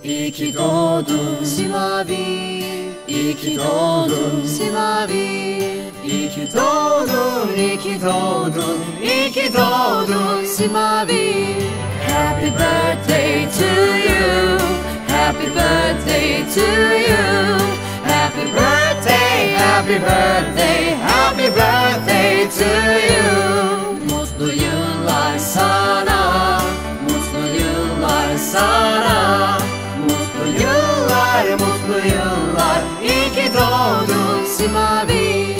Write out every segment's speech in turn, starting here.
İyi ki doğdun Simavi, iyi ki doğdun Simavi. İyi ki doğdun, iyi ki doğdun, iyi ki doğdun Simavi. Happy birthday to you, happy birthday to you. Happy birthday, happy birthday, happy birthday to you. Mutlu yıllar sana, mutlu yıllar sana. Mutlu yıllar, mutlu yıllar. İyi ki doğdun Simavi.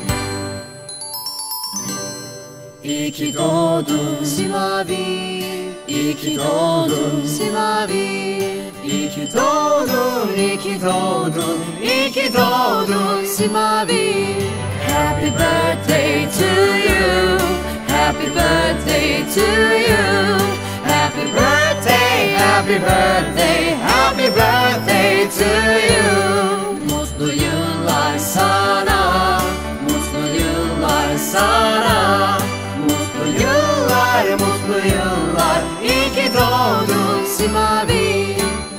İyi ki doğdun Simavi, iyi ki doğdun Simavi. İyi ki doğdun, iyi ki doğdun, iyi ki doğdun Simavi. Happy birthday to you, happy birthday to you. Happy birthday, happy birthday, happy birthday to you. Mutlu yıllar sana, mutlu yıllar sana. Mutlu yıllar, mutlu yıllar. İyi ki doğdun Simavi.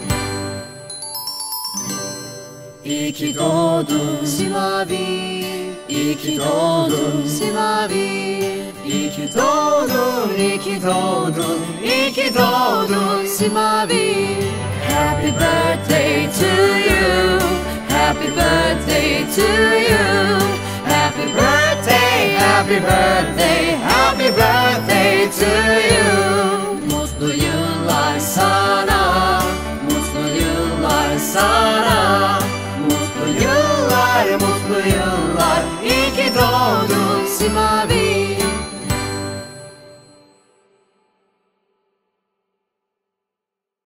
İyi ki doğdun Simavi, iyi ki doğdun Simavi. İyi ki doğdun, iyi ki doğdun, iyi ki doğdun Simavi. Happy birthday to you, happy birthday to you. Happy birthday, happy birthday, happy birthday to you.